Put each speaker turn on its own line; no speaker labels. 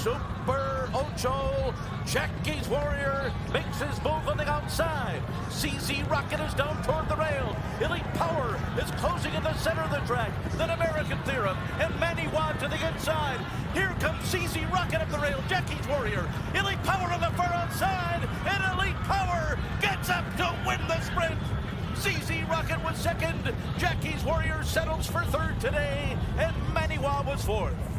Super Ocho. Jackie's Warrior makes his move on the outside. CZ Rocket is down toward the rail. Elite Power is closing in the center of the track. Then American Theorem and Manny Wad to the inside. Here comes CZ Rocket up the rail. Jackie's Warrior. Elite Power on the far outside. And Elite Power gets up to win the sprint. CZ Rocket was second. Jackie's Warrior settles for third today. And Manny Wad was fourth.